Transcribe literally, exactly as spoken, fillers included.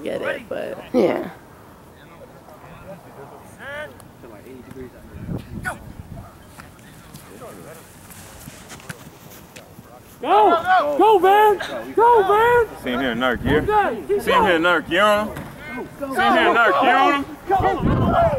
get it, but yeah. Go! Go, Van! Go, Van! See him here, Nurk, you? Okay, See him here, Nurk, you on him? See him here, Nurk, you on him?